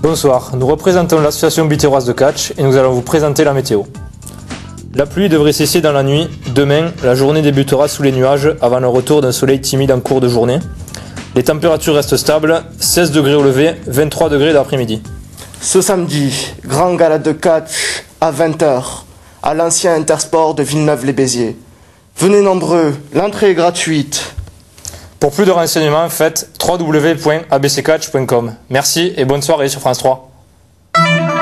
Bonsoir, nous représentons l'association biterroise de catch et nous allons vous présenter la météo. La pluie devrait cesser dans la nuit. Demain, la journée débutera sous les nuages avant le retour d'un soleil timide en cours de journée. Les températures restent stables, 16 degrés au lever, 23 degrés d'après-midi. Ce samedi, grand gala de catch à 20h à l'ancien Intersport de Villeneuve-les-Béziers. Venez nombreux, l'entrée est gratuite. Pour plus de renseignements, faites www.abccatch.com. Merci et bonne soirée sur France 3.